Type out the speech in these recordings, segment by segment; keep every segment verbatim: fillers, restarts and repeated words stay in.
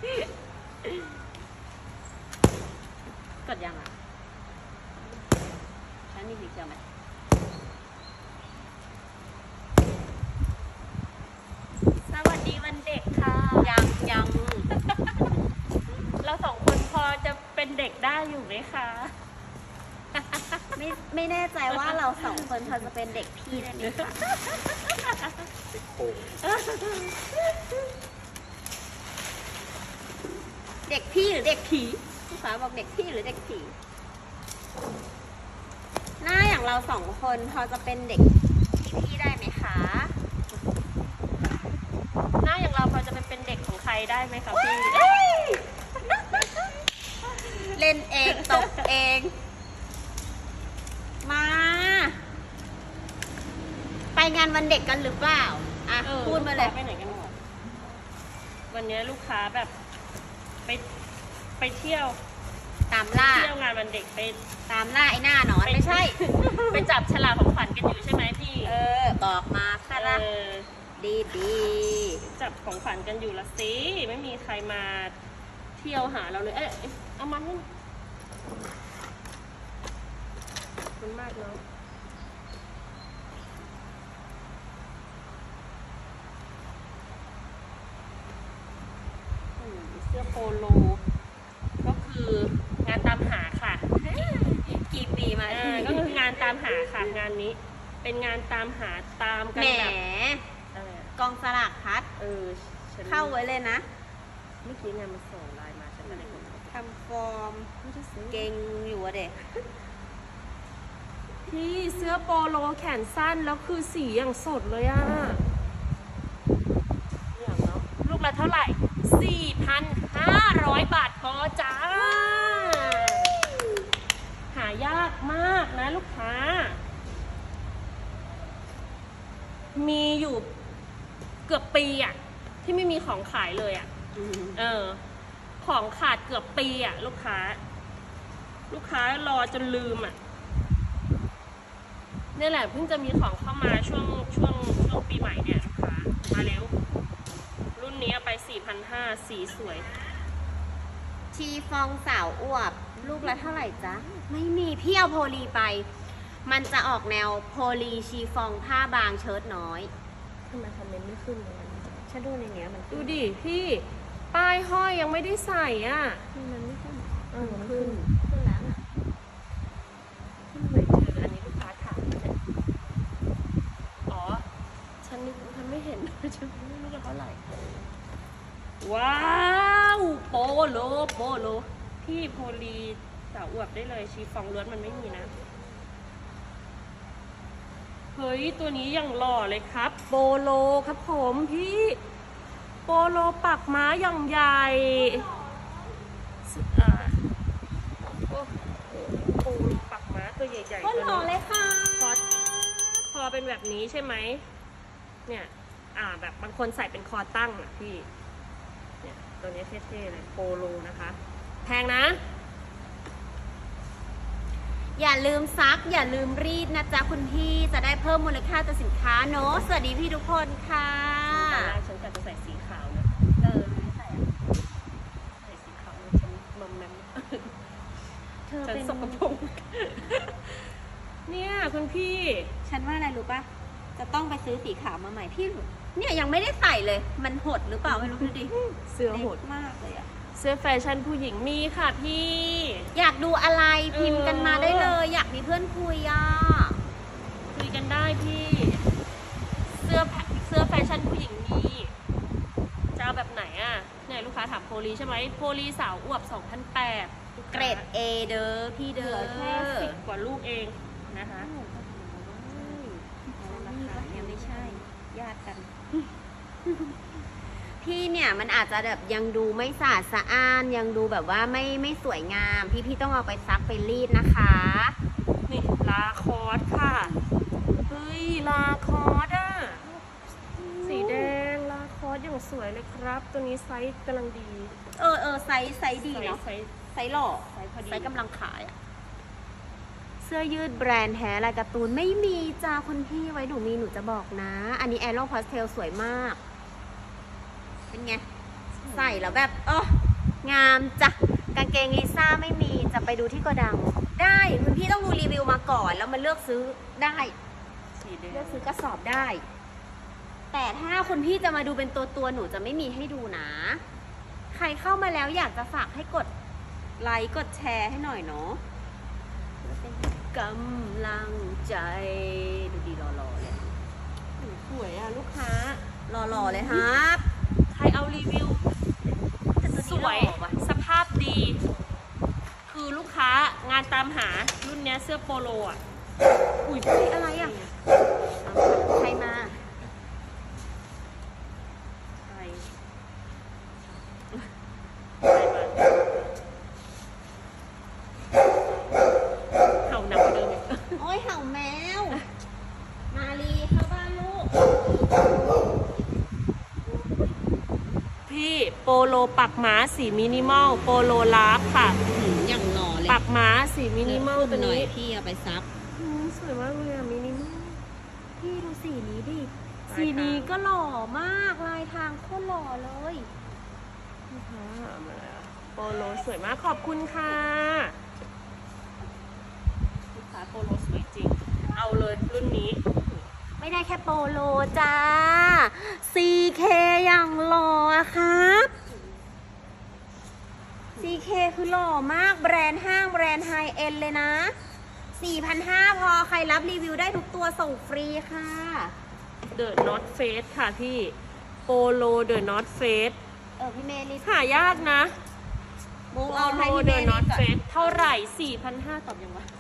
กดยังอ่ะฉันมีสีเขียวไหมสวัสดีวันเด็กค่ะยังยังเราสองคนพอจะเป็นเด็กได้อยู่ไหมคะไม่ไม่แน่ใจว่าเราสองคนพอจะเป็นเด็กพี่ได้ไหมคะเด็กพี่หรือเด็กผีพี่ฟ้าบอกเด็กพี่หรือเด็กผีหน้าอย่างเราสองคนพอจะเป็นเด็กพี่ได้ไหมคะหน้าอย่างเราพอจะเป็นเด็กของใครได้ไหมคะพี่เล่นเองตกเองมาไปงานวันเด็กกันหรือเปล่าอ่ะพูดมาเลยไปไหนกันหมดวันนี้ลูกค้าแบบไปไปเที่ยวตามล่าเที่ยวงานวันเด็กไปตามล่าไอ้หน้าหนอนไม่ใช่ ไปจับฉลากของขวัญกันอยู่ใช่ไหมพี่เออบอกมาค่ะละดีดีจับของขวัญกันอยู่ละสิไม่มีใครมาเที่ยวหาเราเลยเอ๊ะเอามาให้ขอบคุณมากเนาะเสื้อโปโลก็คืองานตามหาค่ะกี่ปีมาก็คืองานตามหาค่ะงานนี้เป็นงานตามหาตามกันแบบกองสลากพัดเออเข้าไว้เลยนะเมื่อกี้งานมันส่งไลน์มาฉันก็เลยทำฟอร์มเก่งอยู่อะเด็กพี่เสื้อโปโลแขนสั้นแล้วคือสีอย่างสดเลยอะอย่างเนาะลูกละเท่าไหร่ สี่พันห้าร้อย บาทพอจ้าหายากมากนะลูกค้ามีอยู่เกือบปีอะที่ไม่มีของขายเลยอะเออของขาดเกือบปีอะลูกค้าลูกค้ารอจนลืมอะนี่แหละเพิ่งจะมีของเข้ามาช่วงช่วงช่วงปีใหม่เนี่ยลูกค้ามาเร็วรุ่นนี้ไป สี่พันห้าร้อย สีสวยชีฟองสาวอวบลูกละเท่าไหร่จ๊ะไม่มีพี่เอาโพลีไปมันจะออกแนวโพลีชีฟองผ้าบางเชิ้ตน้อยทำไมคอมเมนต์ไม่ขึ้นเลยฉันดูในเนี้ยมันดูดิพี่ป้ายห้อยยังไม่ได้ใส่อ่ะมันไม่ขึ้นเออมันขึ้นขึ้นแล้วอ่ะขึ้นเลยเจออันนี้ลูกค้าถามเนี่ยอ๋อฉันนึกฉันไม่เห็นฉันไม่รู้จะเท่าไหร่ว้าวโปโลโปโลพี่โพลีสาวอวบได้เลยชีฟองล้วนมันไม่มีนะเฮ้ยตัวนี้ยังหล่อเลยครับโปโลครับผมพี่โปโลปักม้าอย่างใหญ่อ่าโอ้โปโลปักม้าตัวใหญ่ๆก็หล่อเลยค่ะคอคอเป็นแบบนี้ใช่ไหมเนี่ยอ่าแบบบางคนใส่เป็นคอตั้งอ่ะพี่เนี่ยตัวนี้เท่ๆเลยโปโลนะคะแพงนะอย่าลืมซักอย่าลืมรีดนะจ๊ะคุณพี่จะได้เพิ่มมูลค่าต่อสินค้าเนอะสวัสดีพี่ทุกคนค่ะตอนแรกฉันกะจะใส่สีขาวนะเออไม่ใส่ใส่สีขาวฉันมอมแมมเธอเป็นสกปรกเนี่ยคุณพี่ฉันว่าอะไรรู้ป่ะจะต้องไปซื้อสีขาวมาใหม่พี่เนี่ยยังไม่ได้ใส่เลยมันหดหรือเปล่าไม่รู้ดูดิเสื้อหดมากเลยอะเสื้อแฟชั่นผู้หญิงมีค่ะพี่อยากดูอะไรพิมพ์กันมาได้เลยอยากมีเพื่อนคุยอ่ะคุยกันได้พี่เสื้อเสื้อแฟชั่นผู้หญิงมีจะเอาแบบไหนอ่ะเนี่ยลูกค้าถามโพลีใช่ไหมโพลีสาวอวบ สองพันแปดร้อย เกรด A เด้อพี่เด้อแค่สิบกว่าลูกเองนะคะยังไม่ใช่ญาติกันพี่เนี่ยมันอาจจะแบบยังดูไม่สะอาดสะอ้านยังดูแบบว่าไม่ไม่สวยงามพี่พี่ต้องเอาไปซักไปรีดนะคะนี่ลาคอร์สค่ะเฮ้ยลาคอร์สอ่ะสีแดงลาคอร์สอย่างสวยเลยครับตัวนี้ไซส์กำลังดีเออเออไซส์ไซส์ดีเนาะไซส์ไซส์หล่อไซส์พอดีไซส์กำลังขายอ่ะเสื้อยืดแบรนด์แท้ลายการ์ตูนไม่มีจ้าคุณพี่ไว้หนูมีหนูจะบอกนะอันนี้แอโร่พาสเทลสวยมากเป็นไงใส่แล้วแบบเอองามจ้ะกางเกงลิซ่าไม่มีจะไปดูที่โกดังได้คุณพี่ต้องดูรีวิวมาก่อนแล้วมาเลือกซื้อได้เลือกซื้อกระสอบได้ แต่ถ้าคุณพี่จะมาดูเป็นตัวตัวหนูจะไม่มีให้ดูนะใครเข้ามาแล้วอยากจะฝากให้กดไลค์กดแชร์ให้หน่อยเนาะกำลังใจดูดีรอๆเลยสวยอ่ะลูกค้ารอๆเลยครับใครเอารีวิวสวยสภาพดี คือลูกค้างานตามหารุ่นเนี้ยเสื้อโปโลอ่ะอุ้ยพี่อะไรอ่ะใครมาใครใครมาเห่าหนักกว่าเดิมอีกโอ้ยเห่าแมวมาลีเข้าบ้านลูกพี่โปโลปักม้าสีมินิมอลโปโลลาฟค่ะอย่างหล่อเลยปักม้าสีมินิมอลตัวนี้พี่เอาไปซับสวยมากเลยอะมินิมอลพี่ดูสีนี้ดิสีนี้ก็หล่อมากลายทางโคตรหล่อเลยโปโลสวยมากขอบคุณค่ะลูกค้าโปโลสวยจริงเอาเลยรุ่นนี้ไม่ได้แค่โปโลจ้า ซี เค อย่างหล่อครับ ซี เค คือหล่อมากแบรนด์ห้างแบรนด์ไฮเอ็นเลยนะ สี่พันห้าร้อย พอใครรับรีวิวได้ทุกตัวส่งฟรีค่ะ The North Face ค่ะพี่โปโล The North Face เออพี่เมย์รีบหายากนะโปโล The North Face เท่าไหร่ สี่พันห้าร้อย ตอบยังวะ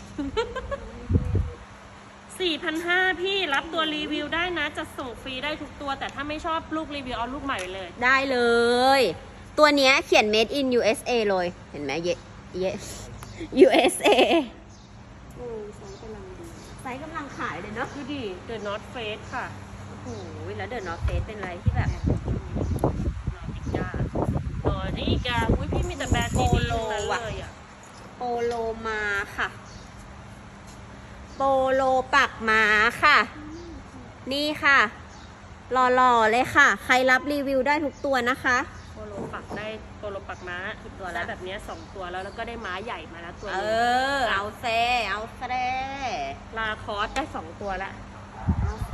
สี่พันห้าร้อย พี่รับตัวรีวิวได้นะจะส่งฟรีได้ทุกตัวแต่ถ้าไม่ชอบลูกรีวิวเอาลูกใหม่ไปเลยได้เลยตัวนี้เขียน made in ยู เอส เอ เลยเห็นไหมเยเย ยู เอส เอโอ้ไซส์กำลังดีไซส์กำลังขายเลยเนาะดูดิ The North Face ค่ะโอ้โหแล้ว The North Face เป็นอะไรที่แบบนอติก้าอ๋อนี่กาอุ้ยพี่มีแต่แบรนด์ดีๆทั้งนั้นเลยอะโปโลมาค่ะโปโลปักม้าค่ะนี่ค่ะหล่อๆเลยค่ะใครรับรีวิวได้ทุกตัวนะคะโปโลปักได้โปโลปักม้าทุกตัวแล้วแบบนี้สองตัวแล้วแล้วก็ได้ม้าใหญ่มาแล้วตัวนึงเออเอาเซเอาเซลาคอสได้สองตัวแล้วเอาเซ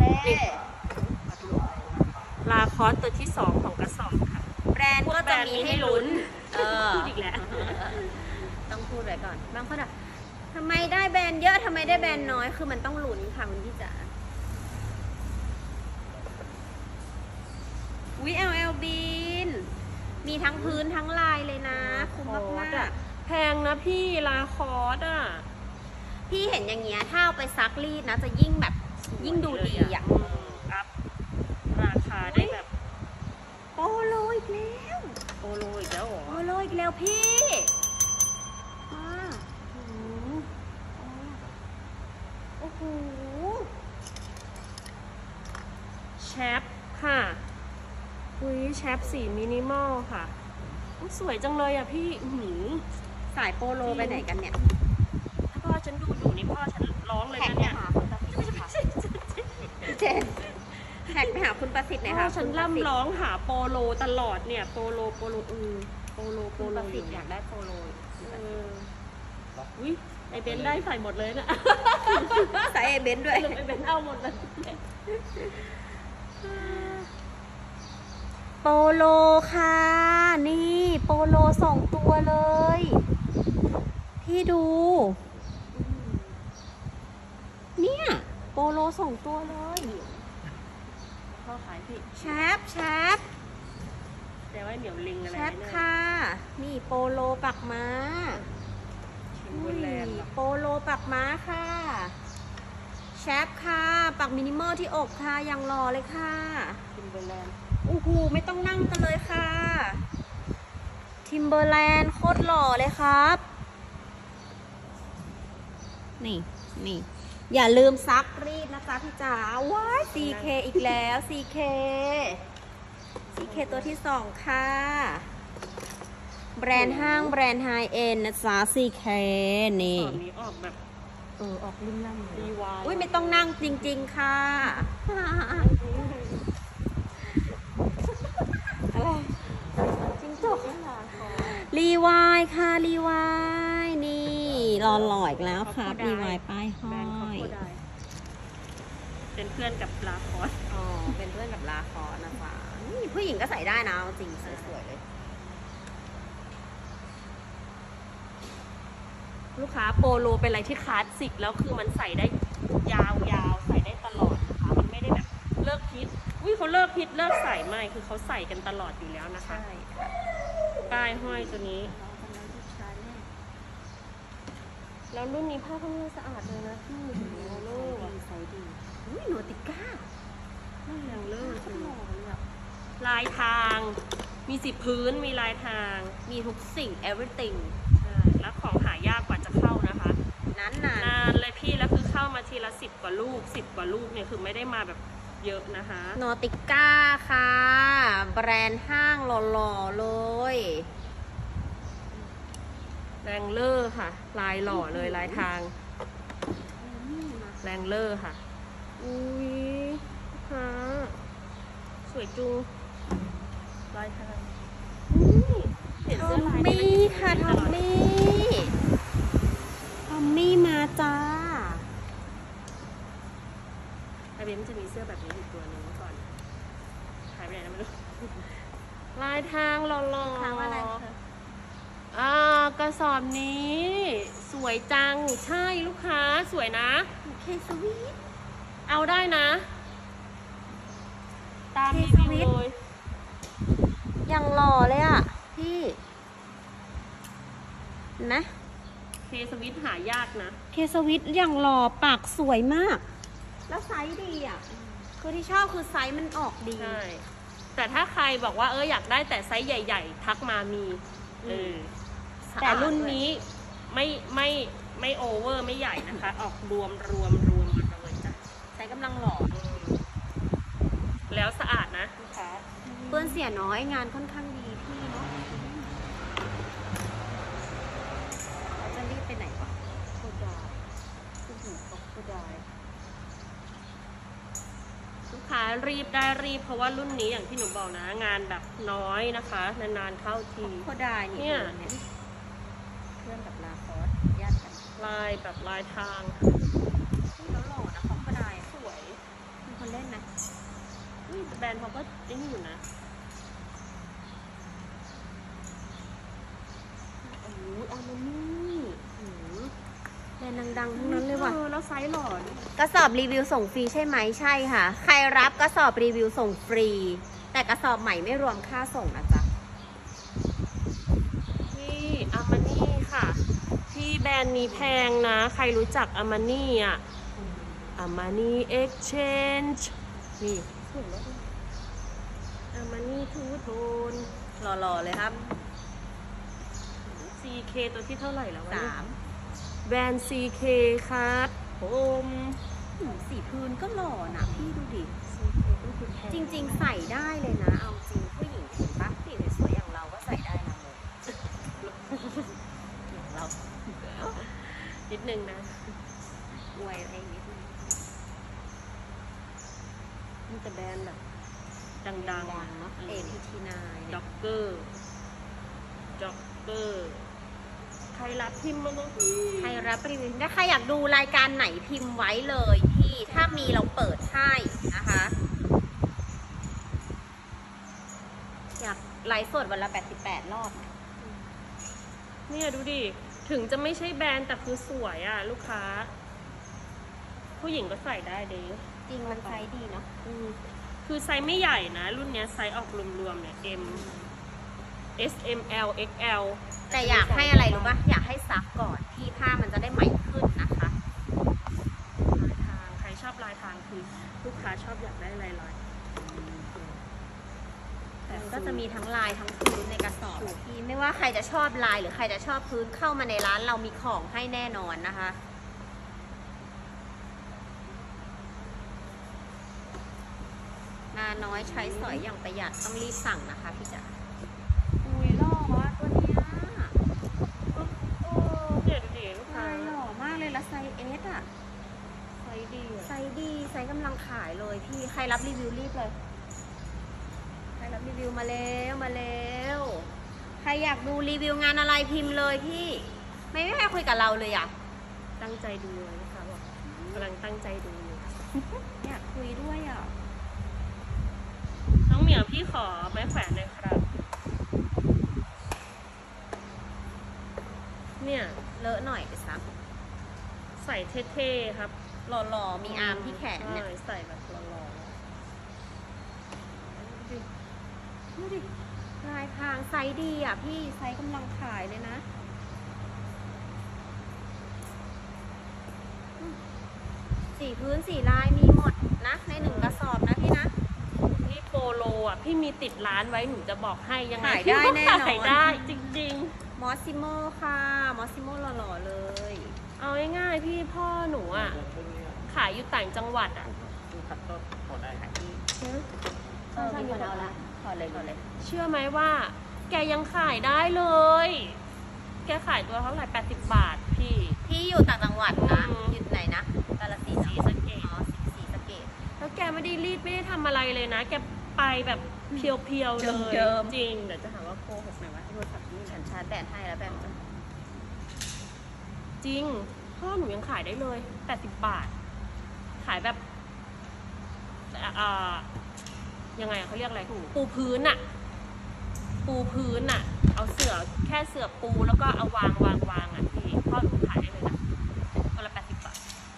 ลาคอสตัวที่สองของกระสอบค่ะแบรนด์ก็จะมีให้ลุ้นเออพูดอีกแล้วต้องพูดไว้ก่อนบางคนอ่ะทำไมได้แบรนด์เยอะทำไมได้แบรนด์น้อยคือมันต้องลุ้นค่ะคุณพี่จ๋าวิ แอล แอล บีนมีทั้งพื้นทั้งลายเลยนะคุ้มมากๆแพงนะพี่ลาคอสอ่ะพี่เห็นอย่างเงี้ยถ้าเอาไปซักรีดนะจะยิ่งแบบยิ่งดูดีอ่ะอัพราคาได้แบบโปโลอีกแล้วโปโลอีกแล้วหรอโปโลอีกแล้วพี่โอ้โหแชปค่ะอุ้ยแชปสีมินิมอลค่ะสวยจังเลยอ่ะพี่หือสายโปโลไปไหนกันเนี่ยถ้าพ่อฉันดูอยู่นี่พ่อฉันร้องเลยนะเนี่ยเจนแท็กไปหาคุณประสิทธิ์หน่อยค่ะฉันร่ำร้องหาโปโลตลอดเนี่ยโปโลโปโลอือโปโลโปโลประสิทธิ์อยากได้โปโลอุ้ยไอเบนได้ใส่หมดเลยนะใส่ไอเบนด้วยไอเบนเอาหมดเลยโปโลค่ะนี่โปโลสองตัวเลยพี่ดูเนี่ยโปโลสองตัวเลยพ่อขายพี่แชปแชปแต่ว่าเดี๋ยวลิงอะไรแชปค่ะนี่โปโลปักม้าโปโลปักม้าค่ะแชปค่ะปักมินิมอลที่อกค่ะยังรอเลยค่ะทิมเบอร์แลนด์โอ้โหไม่ต้องนั่งกันเลยค่ะทิมเบอร์แลนด์โคตรหล่อเลยครับนี่นี่อย่าลืมซักรีดนะคะพี่จ๋าว้าย ซี เค อีกแล้ว ซี เค ซี เค ตัวที่สองค่ะแบรนด์ห้างแบรนด์ไฮเอ็นนะจ๊ะ ซี เค นี่ออกแบบเออออกลุ่มล่ำดีวายอุ้ยไม่ต้องนั่งจริงๆค่ะอะไรจบรีวายค่ะรีวายนี่รอหล่ออีกแล้วครับรีวายป้ายห้อยเป็นเพื่อนกับลาคอสอ๋อเป็นเพื่อนกับลาคอสนะคะนี่ผู้หญิงก็ใส่ได้นะจริงสวยๆเลยลูกค้าโปโลเป็นอะไรที่คลาสสิกแล้วคือมันใส่ได้ยาวๆใส่ได้ตลอดนะคะมันไม่ได้แบบเลิกฮิตอุ้ยเขาเลิกฮิตเลิกใส่ไม่คือเขาใส่กันตลอดอยู่แล้วนะคะใช่ป้ายห้อยตัวนี้แล้วรุ่นนี้ผ้าค่อนข้างสะอาดเลยนะพี่โนโลใส่ดีอุ้ยโนติก้าไม่แรงเลิศลายทางมีสิบพื้นมีลายทางมีทุกสิ่ง everything ใช่แล้วของหายากกว่าจะเข้านะคะนั้นนานนานเลยพี่แล้วคือเข้ามาทีละสิบกว่าลูกสิบกว่าลูกเนี่ยคือไม่ได้มาแบบเยอะนะคะโนติก้าค่ะแบรนด์ห้างหล่อๆเลยแรงเลอร์ค่ะลายหล่อเลยลายทางแรงเลอร์ค่ะอุ้ยค่ะสวยจุงลายทางเห็นเสื้อลายมี่ค่ะทอมมี่ทอมมี่มาจ้าไอเบนจะมีเสื้อแบบนี้อีกตัวหนึ่งเมื่อก่อนหายไปไหนนะไม่รู้ลายทางหล่อๆทางอะไรคะอ่ากระสอบนี้สวยจังใช่ลูกค้าสวยนะเคสวีทเอาได้นะตามรีวิวเลยยังหล่อเลยอ่ะพี่เห็นไหมเคสวิตหายากนะเคสวิตยังหล่อปากสวยมากแล้วไซส์ดีอ่ะคือที่ชอบคือไซส์มันออกดีใช่แต่ถ้าใครบอกว่าเอออยากได้แต่ไซส์ใหญ่ๆทักมามีเออแต่รุ่นนี้ไม่ไม่ไม่โอเวอร์ไม่ใหญ่นะคะออกรวมรวมรวมมาเลยจ้ะใช้กำลังหล่อแล้วสะอาดนะลูกค้าเปื้อนเสียน้อยงานค่อนข้างดีพี่เนาะเราจะรีบไปไหนวะโคดายโอ้โหโคดายลูกค้ารีบได้รีบเพราะว่ารุ่นนี้อย่างที่หนูบอกนะงานแบบน้อยนะคะนานๆเข้าทีโคดายเนี่ยเพื่อนกับลาคอสญาติกันลายแบบลายทางแล้วหล่อนะเขาโคดายสวยมีคนเล่นนะนี่แบรนด์เขาก็ยังอยู่นะโอ้ยอามานี่แบรนด์ดังๆทั้งนั้นเลยว่ะแล้วไซส์หล่อกระสอบรีวิวส่งฟรีใช่ไหมใช่ค่ะใครรับกระสอบรีวิวส่งฟรีแต่กระสอบใหม่ไม่รวมค่าส่งนะจ๊ะที่อามานี่ค่ะที่แบรนด์นี้แพงนะใครรู้จักอามานี่อ่ะอามานี่เอ็กเชนจ์นี่สวยมากอามานี่ทูโทนหล่อๆเลยครับซี เค ตัวที่เท่าไหร่แล้ววะสามแบรนด์ ซี เค ครับผมสีพื้นก็หล่อนะพี่ดูดิ จริงๆใส่ได้เลยนะเอาจริงผู้หญิงเห็นปะสีสวยๆอย่างเราก็ใส่ได้นะโมอย่างเรานิดนึงนะอวยอะไรนิดนึงมันจะแบรนด์แบบดังๆเนาะ เอ พี ที ไนน์จ็อกเกอร์จ็อกเกอร์ใครรับพิมพ์มาบ้างใครรับรีวิวถ้าใครอยากดูรายการไหนพิมพ์ไว้เลยพี่ถ้ามีเราเปิดให้นะคะอยากไลฟ์สดวันละแปดสิบแปดรอบเนี่ยดูดิถึงจะไม่ใช่แบรนด์แต่คือสวยอ่ะลูกค้าผู้หญิงก็ใส่ได้เด้จริงมันไซส์ดีเนาะคือไซส์ไม่ใหญ่นะรุ่นนี้ไซส์ออกรวมๆเนี่ย M S M L X L แต่อยากให้อะไรรู้ป่ะอยากให้ซักก่อนที่ผ้ามันจะได้ใหม่ขึ้นนะคะลายทางใครชอบลายทางคือลูกค้าชอบอยากได้ลายลายแต่ก็จะมีทั้งลายทั้งพื้นในกระสอบที่ไม่ว่าใครจะชอบลายหรือใครจะชอบพื้นเข้ามาในร้านเรามีของให้แน่นอนนะคะนาน้อยใช้สอยอย่างประหยัดต้องรีบสั่งนะคะพี่จ๋าอุ้ยหล่อวะตัวเนี้ยโอ้เจ๋งดีลูกค้าหล่อมากเลยละไซส์เอสอะไซส์ดีไซส์ดีไซส์กำลังขายเลยพี่ใครรับรีวิวรีบเลยใครรับรีวิวมาแล้วมาแล้วอยากดูรีวิวงานอะไรพิมพ์เลยพี่ ไม่ไม่ให้คุยกับเราเลยอ่ะตั้งใจดูเลยนะคะบอกกำลังตั้งใจดูอยู่อยากคุยด้วยอ่ะน้องเหมียวพี่ขอไม้แขวนหน่อยครับ เนี่ยเลอะหน่อยไปซักใส่เท่ๆครับหล่อๆมีอาร์มที่แขนเนี่ยใช่ใส่แบบหล่อดูดิลายพรางไซส์ดีอ่ะพี่ไซส์กำลังขายเลยนะอืมสีพื้นสีลายมีหมดนะในหนึ่งกระสอบนะพี่นะๆนี่โปโลอ่ะพี่มีติดร้านไว้หนูจะบอกให้ยังไงขายได้แน่นอนขายได้จริงมอสซิโมค่ะมอสซิโมหล่อๆเลยๆ เอาง่ายๆพี่พ่อหนูอ่ะขายอยู่ต่างจังหวัดอ่ะขายดีเออมีคนเอาละขอเลยขอเลยเชื่อไหมว่า แกยังขายได้เลย แกขายตัวเท่าไหร่แปดสิบบาทพี่พี่อยู่ต่างจังหวัดนะอืมอยู่ไหนนะกาฬสินธุ์ศรีสะเกษอ๋อศรีสะเกษแล้วแกไม่ได้รีดไม่ได้ทำอะไรเลยนะ แกไปแบบเพียวๆเลยเจิมๆจริงเดี๋ยวจะหาว่าโกหกหน่อยว่าโทรศัพท์นี่ฉันชาร์จแบตให้แล้วแบตจะจริงพ่อหนูยังขายได้เลยแปดสิบบาท ขายแบบอ่ายังไงอะเขาเรียกอะไรปูพื้นอะปูพื้นอะเอาเสือแค่เสือปูแล้วก็เอาวางวางวางอะพี่พ่อหนูขายได้เลยนะคนละแปดสิบบาท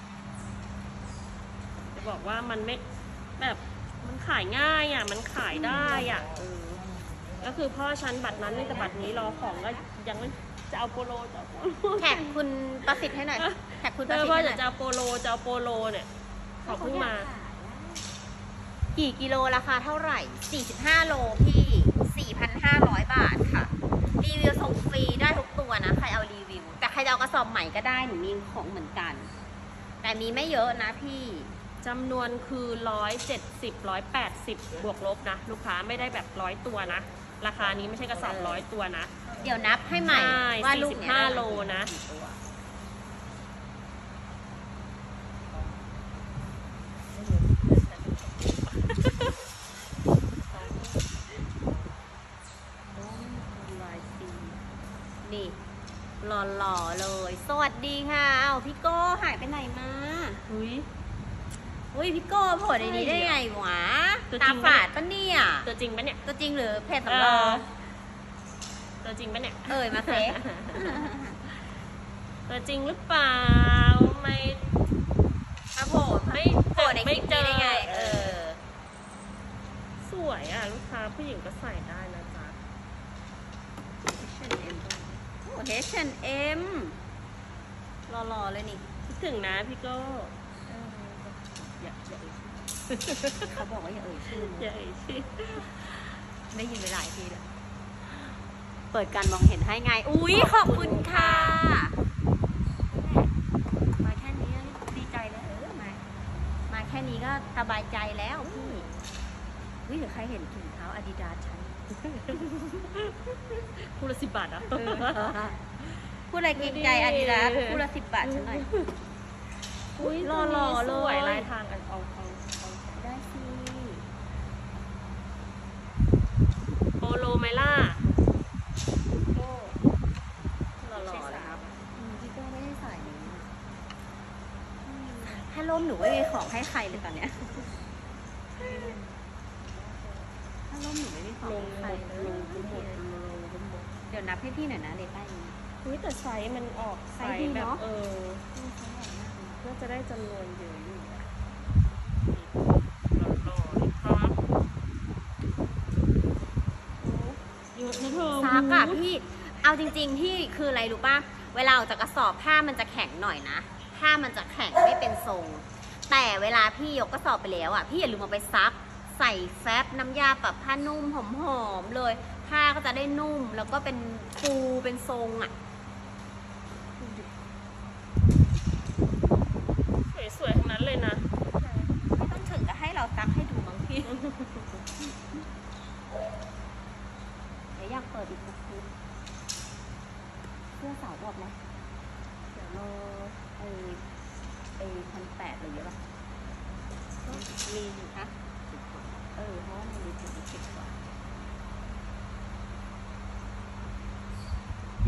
จะบอกว่ามันไม่แบบมันขายง่ายอะมันขายได้อะเออก็คือพ่อชั้นบัตรนั้นนี่แต่บัตรนี้รอของก็ยังไม่จะเอาโปโลจะเอาโปโลแท็กคุณประสิทธิ์ให้หน่อยแท็กคุณปเอระอสิทธิ์พ่อให้หจะน่อยจะเอาโปโลจะเอาโปโลเนี่ยขอเพิ่งมากี่กิโลราคาเท่าไหร่ สี่สิบห้า โลพี่ สี่พันห้าร้อย บาทค่ะ รีวิวส่งฟรีได้ทุกตัวนะ ใครเอารีวิว แต่ใครจะเอากระสอบใหม่ก็ได้ หนูมีของเหมือนกัน แต่มีไม่เยอะนะพี่จำนวนคือร้อยเจ็ดสิบร้อยแปดสิบบวกลบนะ ลูกค้าไม่ได้แบบร้อยตัวนะ ราคานี้ไม่ใช่กระสอบร้อยตัวนะเดี๋ยวนับให้ใหม่ใช่ว่าลูกเนี้ยสี่สิบห้าโลนะกี่ตัว นี่หล่อๆเลย สวัสดีค่ะอ้าวพี่โก้หายไปไหนมาอุ้ยอุ้ยพี่โก้โผล่ในนี้ได้ไงวะตัวจริตาง ฝาดปะเนี่ยตัวจริงปะเนี่ยตัวจริงหรือเพจเอสำรออง ตัวจริงปะเนี่ยเอ่ยมาเซตัวจริงหรือเปล่าไม่มาโผล่ไม่โผล่ในคลิปไม่เจนี้อได้ไง เออสวยอ่ะ ลูกค้าผู้หญิงก็ใส่ได้นะจ๊ะโอ้ เอช แอนด์ เอ็ม หล่อๆเลยนี่คิดถึงนะพี่โก้เอออย่าอย่าเอ่ยชื่อเขาบอกว่าอย่าเอ่ยชื่ออย่าเอ่ยชื่อได้ยินไปหลายทีแล้ว เปิดการมองเห็นให้ไง อุ๊ย ขอบคุณค่ะ มาแค่นี้ดีใจแล้วเออ มา มาแค่นี้ก็สบายใจแล้วพี่วิหรือใครเห็นถุงเท้าอาดิดาสฉันคู่ละสิบบาทอ่ะเออพูดอะไรเกรงใจอาดิดาสพูดละสิบบาทฉันหน่อยอุ้ยหล่อๆสวยเลยลายทางกันเอาเอาเอาได้สิโปโลไมล่าโก้หล่อๆเลยครับอืมพี่โก้ไม่ได้ใส่นี้อืมถ้าล่มหนูไม่มีของให้ใครเลยตอนเนี้ย ถ้าล่มหนูไม่มีของลงให้หใคมรดเลยลงทั้งหมดลงทั้งหมดเดี๋ยวนับให้พี่หน่อยนะเลต้านี้อุ้ยแต่ไซส์มันออกไซไซส์ดีส์แบบเนอะเอออืมเขาใหญ่มากเลยน่าจะได้จำนวนเยอะอยู่อะหล่อๆเลยครับเยอะนะเธอซักอะพี่ เอาจริงๆพี่คืออะไรรู้ป่ะ เวลาออกจากกระสอบผ้ามันจะแข็งหน่อยนะ ผ้ามันจะแข็งไม่เป็นทรง แต่เวลาพี่ยกกระสอบไปแล้วอะพี่อย่าลืมเอาไปซัก ใส่แฟบน้ำยาปรับผ้านุ่มหอมๆเลย ผ้าก็จะได้นุ่มแล้วก็เป็นฟูเป็นทรงอะสวยๆทั้งนั้นเลยนะไม่ต้องถึงกับให้เราซักให้ดูมั้งพี่ เดี๋ยวอยากเปิดอีกสักคลิปเสื้อสาวบอกนะเดี๋ยวรอไอ้ไอ้พันแปดอะไรเยอะป่ะมีอยู่ฮะเออเพราะว่ามันมีจุดสิบกว่า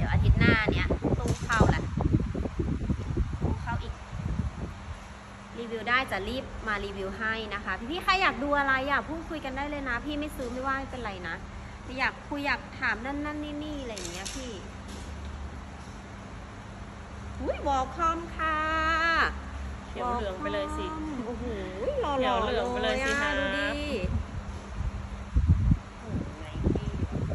ยวอาทิตย์หน้าเนี้ยตู้เข้าแหละตู้เข้าอีกรีวิวได้จะรีบมารีวิวให้นะคะพี่ๆใครอยากดูอะไรอยากพูดคุยกันได้เลยนะพี่ไม่ซื้อไม่ว่าไม่เป็นไรนะอยากคุยอยากถามนั่นนั่นนี่นี่อะไรอย่างเงี้ยพี่อุ้ยวอลคอมค่ะเขียวเหลืองไปเลยสิโอ้โหหล่อเขียวเหลืองไปเลยสิอะคะดูดิโอ้โหไนกี้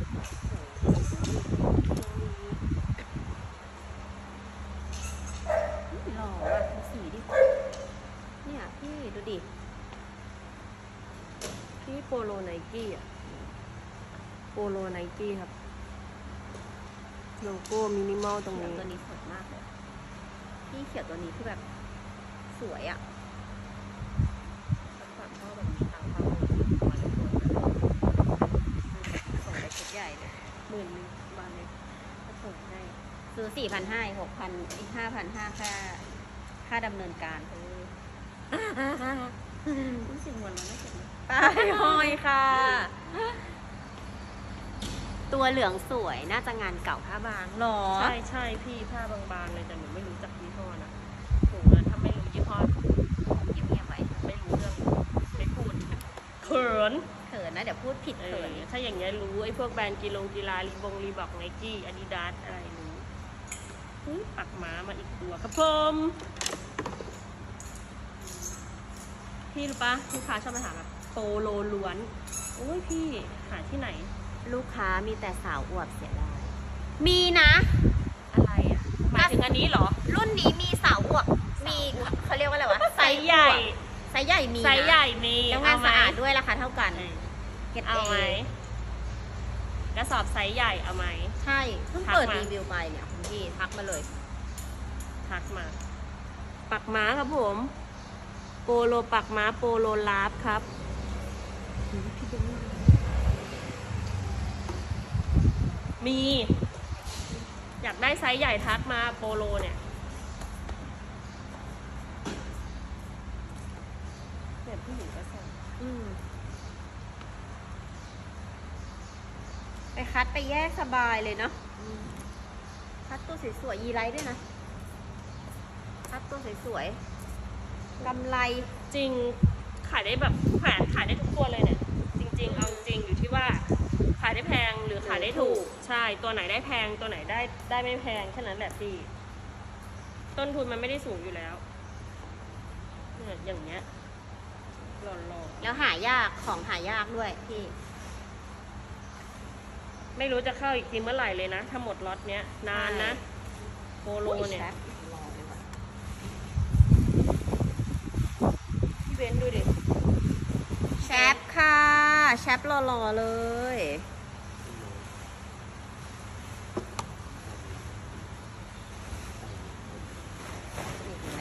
หล่ออ่ะดูสีดิเนี่ยพี่ดูดิพี่โปโลไนกี้อ่ะโปโลไนกี้ครับโลโก้มินิมอลตรงนี้ตัวนี้สวยมากเลยพี่เขียวตัวนี้คือแบบสวยอ่ะก่อนพ่อแบบมีตังค์พ่อมาเลยตัวส่งไปชุดใหญ่เลยหมื่นหนึ่งบาทเลยก็ส่งให้ซื้อสี่พันห้าหกพันอีกห้าพันห้าค่าค่าดำเนินการเออรู้สึกเหมือนเราไม่เก็บป้ายห้อยค่ะ ตัวเหลืองสวยน่าจะงานเก่าผ้าบางหรอใช่ใช่พี่ผ้าบางๆเลยแต่หนูไม่รู้จักยี่ห้อนะโหแล้วถ้าไม่รู้ยี่ห้อเงียบๆไว้ไม่รู้เรื่องไม่พูดเขินเขินนะเดี๋ยวพูดผิดเอเขิอน ถ้าอย่างเงี้ยรู้ไอ้พวกแบรนด์กีฬากีฬารีบงรีบอกไนกี้อาดิดาสอะไรรู้อุ๊ยปักม้ามาอีกตัวครับผมพี่รู้ปะลูกค้าชอบมาถามแบบโปโลล้วนโอ้ยพี่หาที่ไหนลูกค้ามีแต่สาวอวบเสียดายมีนะอะไรอ่ะหมายถึงอันนี้เหรอรุ่นนี้มีสาวอวบมีเขาเรียกว่าอะไรวะไซส์ใหญ่ไซส์ใหญ่มีนะไซส์ใหญ่มีแล้วงานเไหมสะอาดด้วยราคาเท่ากันเออเก็ตเอาไหมเองกระสอบไซส์ใหญ่เอาไหมใช่เพิ่งทักเปิดมารีวิวไปเนี่ยคุณพี่ทักมาเลยทักมา ปักม้าครับผม โปโลปักม้าโปโลลาฟครับมี อยากได้ไซส์ใหญ่ทักมาโปโลเนี่ยเนี่ยผู้หญิงก็ใส่อืมไปคัดไปแยกสบายเลยเนาะคัดตัวสวยๆยีไรด้วยนะคัดตัวสวยๆกำไรจริงขายได้แบบแขวนขายได้ทุกตัวเลยเนี่ย จริงๆเอาจริงอยู่ที่ว่าขายได้แพงหรือขายได้ถูก ใช่ตัวไหนได้แพงตัวไหนได้ได้ไม่แพงแค่นั้นแหละพี่ ต้นทุนมันไม่ได้สูงอยู่แล้วเนี่ยอย่างเงี้ยหล่อๆแล้วหายากของหายากด้วยพี่ไม่รู้จะเข้าอีกทีเมื่อไหร่เลยนะ ถ้าหมดล็อตเนี้ยนานนะโปโลเนี่ยพี่เบนดูดิแชปค่ะแชปหล่อๆเลยนี่เห็นไหม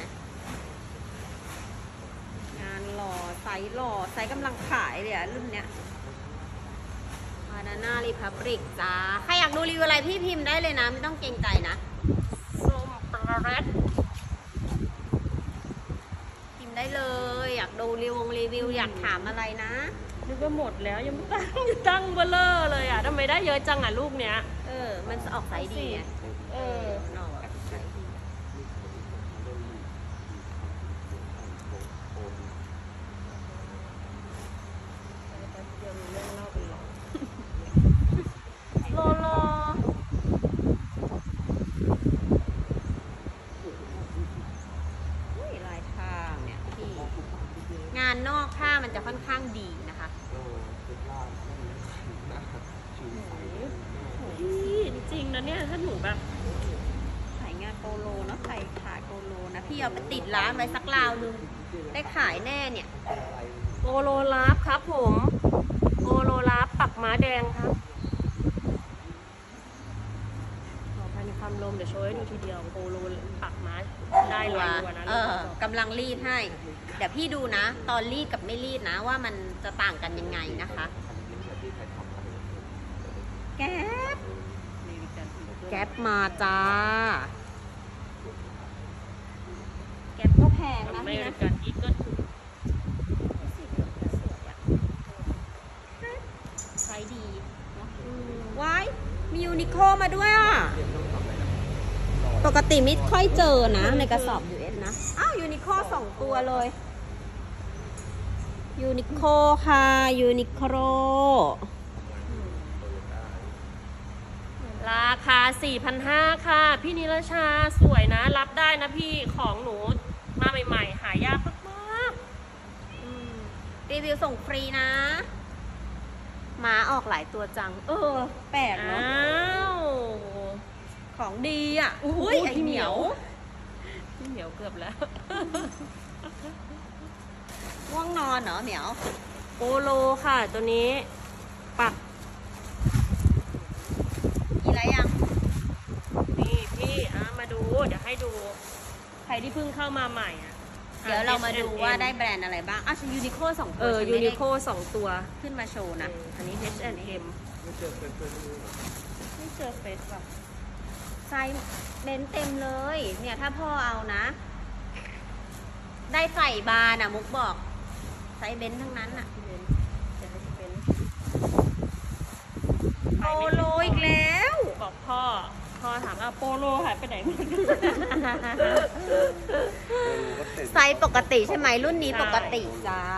งานหล่อไซส์หล่อไซส์กำลังขายเลยอะรุ่นเนี้ยบานาน่ารีพับริกจ้าใครอยากดูรีวิวอะไรพี่พิมพ์ได้เลยนะ ไม่ต้องเกรงใจนะส้มปลาเรดพิมพ์ได้เลยอยากดูรีวิวรีวิวอยากถามอะไรนะนึกว่าหมดแล้วยังไม่ตั้งยังตั้งเบลเลอร์เลยอ่ะทำไมได้เยอะจังอ่ะลูกเนี้ยเออ มันจะออกไซส์ดีไงเออนอกอะไซส์ดีรอรออุ้ยลายทางเนี่ยพี่งานนอกผ้ามันจะค่อนข้างดีนะคะพี่จริงๆนะเนี่ยถ้าหนูแบบขายงานโปโลเนาะใส่ขายโปโลนะพี่เอาไปติดร้านไว้สักราวนึงได้ขายแน่เนี่ยโปโลลาฟครับผมโปโลลาฟปักม้าแดงครับขอภายในความลมเดี๋ยวโชว์ให้ดูทีเดียวโปโลปักม้าได้หลายตัวนะเออกำลังรีดให้ เดี๋ยวพี่ดูนะ ตอนรีดกับไม่รีดนะว่ามันจะต่างกันยังไงนะคะ แก๊ปแก๊ปมาจ้า แก๊ปก็แพงนะไม่พี่ได้นะกันอีกก็ถูกไซส์ดีเนาะว้ายมียูนิโคมาด้วยอ่ะปกติไม่ค่อยเจอนะในกระสอบ ยู เอส นะ อ้าวยูนิโคสองตัวเลยยูนิโคค่ะยูนิโคราคา สี่พันห้าร้อย ค่ะ พี่นิรชาสวยนะ รับได้นะพี่ของหนูมาใหม่ๆ หายากมากรีวิวส่งฟรีนะหมาออกหลายตัวจัง เออ แปลกๆเนาะอ้าวของดีอ่ะอุ้อุ้ยยไอเหมียวพี่เหมียวเกือบแล้วง่วงนอนเหรอเหมียวโปโลค่ะตัวนี้ ปักมีอะไรยังนี่พี่อ่ะมาดู เดี๋ยวให้ดู ใครที่เพิ่งเข้ามาใหม่อ่ะเดี๋ยวเรามาดูว่าได้แบรนด์อะไรบ้าง อ้าวยูนิโคสองตัวเออฉันยูไม่นิได้โคสองตัวขึ้นมาโชว์นะอันนี้ เอช แอนด์ เอ็มไม่เจอเป็นเป็นรู้หรอไม่เจอเฟซว่ะไซส์เบนเต็มเลย เนี่ยถ้าพ่อเอานะ ได้ใส่บาร์น่ะมุกบอก ไซส์เบนทั้งนั้นน่ะพี่เบนเดี๋ยวให้พี่เบนโปโลอีกแล้วบอกพ่อ พ่อถามว่าโปโลหายไปไหนหมดไซส์ปกติใช่ไหมรุ่นนี้ใช่ปกติจ้า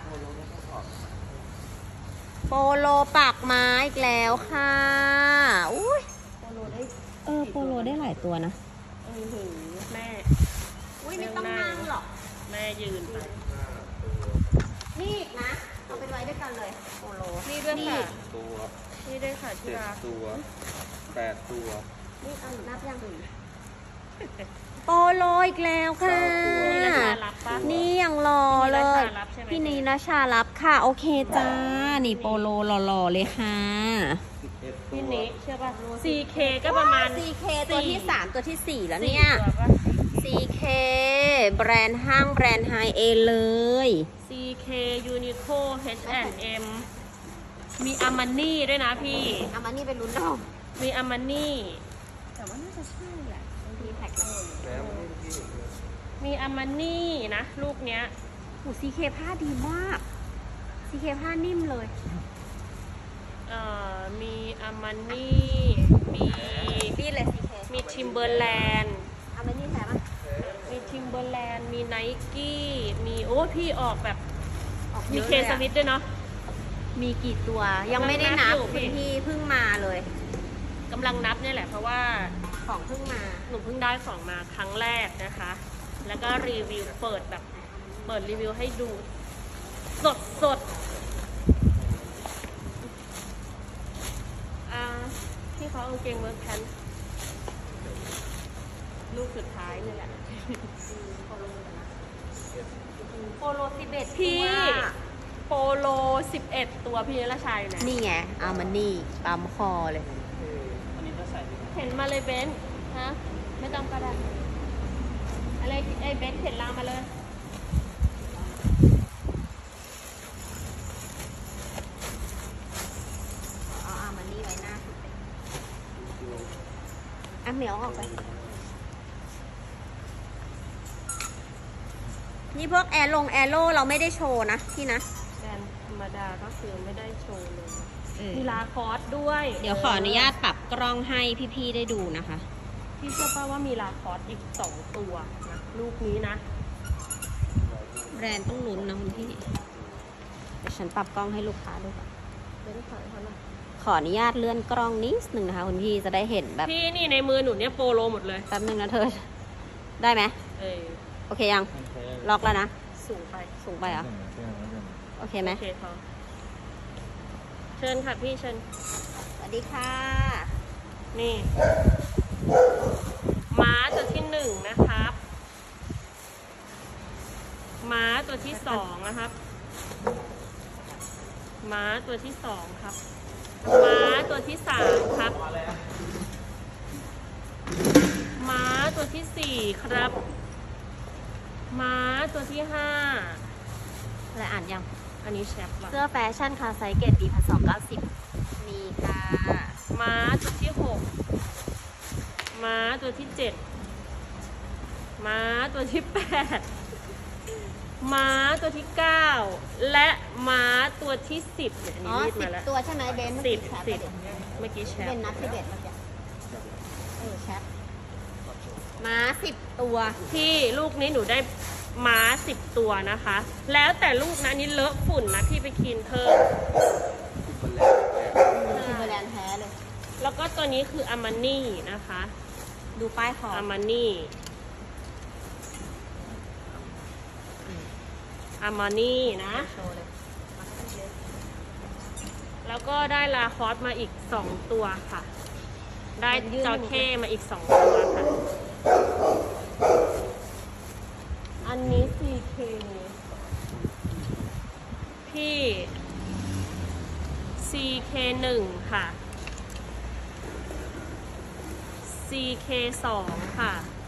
โปโลปากไม้อีกแล้วค่ะ อุ้ยโปโลได้เออโปโลได้หลายตัวนะเออหือแม่อุ้ยไม่ต้องนั่งหรอกแม่ยืนไปนี่อีกนะ เอาไปไว้ด้วยกันเลย โปโลนี่ด้วยค่ะตัวนี่ด้วยค่ะที่เจ็ดรักตัวแปดตัวนี่เอานับยังอื่นโปโลอีกแล้วค่ะนี่ราคารับปะนี่ยังรอเลย พี่นีราชารับค่ะ โอเคจ้า นี่โปโลหล่อๆเลยค่ะสิบเอ็ดตัพี่วนี้เชื่อป่ะ ซี เค ก็ประมาณซี เค ตัวที่สามตัวที่สี่แล้วสี่เนี่ยตัวป่ะซี เค แบรนด์ห้างแบรนด์ไฮเอเลยซี เค Uniqlo เอช แอนด์ เอ็ม มีอามานี่ด้วยนะพี่เอามานี่เป็นรุ่นเรามีอามานี่แต่ว่าน่าจะใช่แหละบางทีแพ็คเลยแล้วไม่ได้พี่มีอามานี่นะ ลูกเนี้ยโอ้ซีเคผ้าดีมากซีเคผ้านิ่มเลยเอ่อ มีอามานี่ มีดีเลยซีเคมีทิมเบอร์แลนด์เอามานี่แท้ปะมีทิมเบอร์แลนด์ มีไนกี้ มีโอ้พี่ออกแบบออกมีเยอะเคเลยสอะวิตด้วยเนาะมีกี่ตัว ยังไม่ได้นับกำลังนับอยู่พี่คุณพี่เพิ่งมาเลยกำลังนับเนี่ยแหละเพราะว่าของเพิ่งมาหนูเพิ่งได้ของมาครั้งแรกนะคะ แล้วก็รีวิวเปิดแบบ เปิดรีวิวให้ดู สดสดอ่าที่เขาเอาเกงเวิร์คแพนลูกสุดท้ายนี่แหละโปโลสิบเอ็ดพี่ โปโลสิบเอ็ดตัวพี่นิรชัยนะนี่ไงเอามานี่ปั๊มคอเลยอันนี้ถ้าใส่ดีเห็นมาเลยเบนซ์ฮะ ไม่ต้องก็ได้ อะไรไอ้เบนซ์เห็นลามาเลยเอาเอามานี่ไว้หน้าสุดเลยอ่ะเหมียวออกไป นี่พวกแอร์ลงแอร์โร่เราไม่ได้โชว์นะพี่นะแบรนด์ธรรมดาก็คือไม่ได้โชว์เลยเออมีลาคอสด้วยเดี๋ยวขออนุญาตปรับกล้องให้พี่ๆได้ดูนะคะพี่เชื่อป่าว่ามีลาคอสอีกสองตัวนะลูกนี้นะแบรนด์ต้องลุ้นนะคุณพี่ เดี๋ยวฉันปรับกล้องให้ลูกค้าดูก่อนเบนซ์ขายเขาหน่อยขออนุญาตเลื่อนกล้องนิดนึงนะคะคุณพี่จะได้เห็นแบบพี่นี่ในมือหนูเนี่ยโปโลหมดเลยแป๊บนึงนะเธอ ได้ไหมเออโอเคยัง ล็อกแล้วนะสูงไปสูงไปเหรอ โอเคไหมโอเคพอเชิญค่ะพี่เชิญสวัสดีค่ะนี่ ม้าตัวที่หนึ่งนะครับ ม้าตัวที่สองนะครับ ม้าตัวที่สองครับ ม้าตัวที่สามครับ ม้าตัวที่สี่ครับ ม้าตัวที่ห้าอะไรอ่านยังอันนี้แชปว่ะเสื้อแฟชั่นคาไซส์เกตปีพันสองเก้าสิบมีค่ะม้าตัวที่หก ม้าตัวที่เจ็ด ม้าตัวที่แปด ม้าตัวที่เก้า และม้าตัวที่สิบเนี่ยอันอ๋นี้อรีดสิมาบแล้วตัวใช่ไหมเบนสิบเมื่อสิกี้บเมื่อกี้แชแชทปเป็นนับสิบเอ็ดเมื่อกี้เออแชทม้าสิบตัวที่ลูกนี้หนูได้ม้าสิบตัวนะคะ แล้วแต่ลูกนะอันนี้เลอะฝุ่นนะพี่ไปคีนเพิ่มสิบเปอร์เซ็นต์ทิมเบอร์แลนด์แท้เลยแล้วก็ตัวนี้คืออามานี่นะคะดูป้ายขอบอามานี่อามานี่นะโชว์เลยแล้วก็ได้ลาคอสมาอีกสองตัวค่ะ ได้จอเข้มาอีกสองตัวค่ะ อันนี้ ซี เค พี่ ซี เค หนึ่ง ค่ะ ซี เค สอง ค่ะ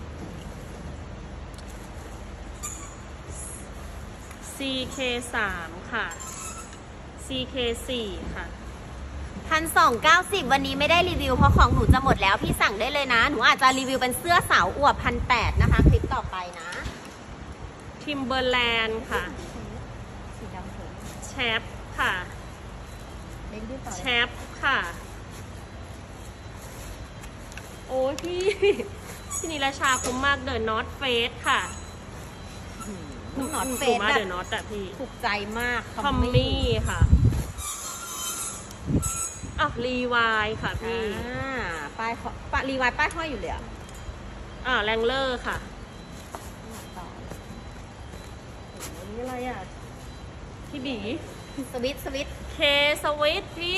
ซี เค สาม ค่ะ ซี เค สี่ ค่ะพันสองเก้าสิบวันนี้ไม่ได้รีวิวเพราะของหนูจะหมดแล้วพี่สั่งได้เลยนะ หนูอาจจะรีวิวเป็นเสื้อสาวอวบพันแปดนะคะ คลิปต่อไปนะทิมเบอร์แลนด์ค่ะสีดำเถอะแชปค่ะเล่นด้วยต่อแชเลยปค่ะ โอ้ยพี่ พี่นิรชาคุ้มมากเดอะน็อตเฟสค่ะหนูนอตเฟถูสกมาแบเดบอะน็อตอะพี่ถูกใจมากทอมมี่ค่ะอ่ะรีวายค่ะอ่พี่าป้ายขอป้ายรีวายป้ายห้อยอยู่เลยอะอ่าแรงเลอร์ค่ะต่ออันนี้อะไรอ่ะ พี่บีสวิตช์สวิตช์เคสวิตพี่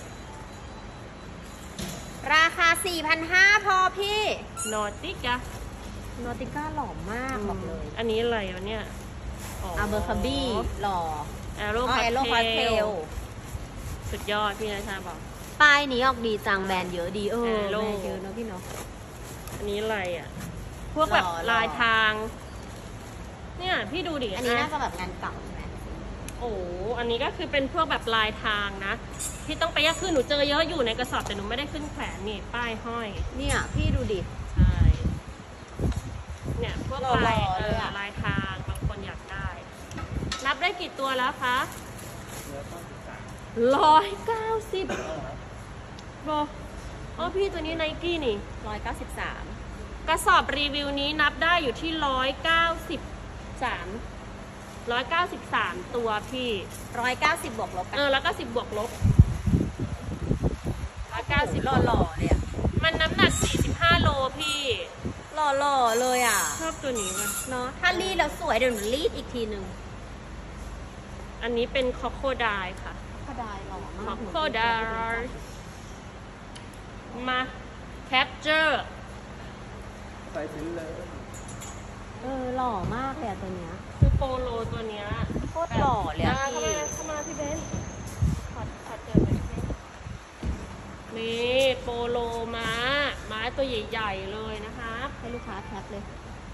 ราคา สี่พันห้าร้อย พอพี่นอติกอะนอติก้าหล่อมากบอกเลยอันนี้อะไรวะเนี่ยอาเบอร์คาบี้หล่อแอโร่อ๋อพาแอโรพาสเทเทลลสุดยอดพี่นิรชาบอกป้ายนี้ออกดีจังแบรนด์เยอะดีเออแอโร่แบรนด์เยอะเนอะพี่เนาะอันนี้อะไรอ่ะ พวกแบบหล่อลายทาง เนี่ยพี่ดูดิอันนี้น่าะจะแบบงานเก่าใช่ไหมโอ้โหอันนี้ก็คือเป็นพวกแบบลายทางนะ ที่ต้องไปแยกขึ้นหนูเจอเยอะอยู่ในกระสอบแต่หนูไม่ได้ขึ้นแขวนนี่ป้ายห้อยเนี่ยพี่ดูดิใช่ เนี่ยพวกหล่อลายๆเอเลยออะลายทางบางคนอยากได้ นับได้กี่ตัวแล้วคะเหลือต้องศึกษาร้อยเก้าสิบบอกอ๋อพี่ตัวนี้ไนกี้นี่ร้อยเก้าสิบสามกระสอบรีวิวนี้นับได้อยู่ที่ร้อยเก้าสิบสามร้อยเก้าสิบสามตัวพี่ร้อยเก้าสิบบวกลบเออแล้วก็สิบบวกลบร้อยเก้าสิบหล่อหล่อๆเลยอะมันน้ำหนักสี่สิบห้าโลพี่หล่อหล่อๆเลยอะชอบตัวนี้ว่ะเนาะถ้ารีดแล้วสวยเดี๋ยวหนูรีดอีกทีหนึ่งอันนี้เป็นคอโคไดค่ะพอได้หล่อคมาอก โคไดมาแคปเจอร์ใส่ถึงเลยเออหล่อมากเลยอะตัวเนี้ยคือโปโลตัวเนี้ยโคตรหล่อเลยอะเข้าพี่มาเข้ามาพี่เบนขอขอเจอหน่อยสินี่โปโลม้าม้าตัวใหญ่ๆเลยนะคะให้ลูกค้าแคปเลย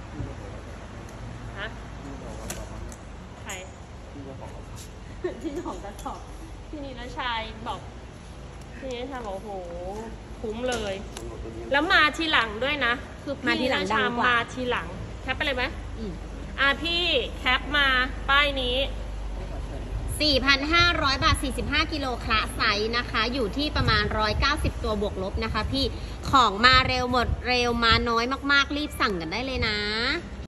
ฮะที่บอกว่าบอกว่าใครที่จะบอกที่ของกระสอบพี่นิรชัยบอกพี่นิรชัยบอกโอ้โหคุ้มเลยตัวนี้แล้วมาทีหลังด้วยนะ คือมาพี่ทีนิหลัรง ชาดังกว่ามาทีหลังแคปไปเลยไหมอืมอ่ะพี่แคปมาป้ายนี้สี่พันห้าร้อย บาท สี่สิบห้า กิโลคละไซส์นะคะ อยู่ที่ประมาณ หนึ่งร้อยเก้าสิบ ตัวบวกลบนะคะพี่ ของมาเร็วหมดเร็วมาน้อยมากๆ รีบสั่งกันได้เลยนะ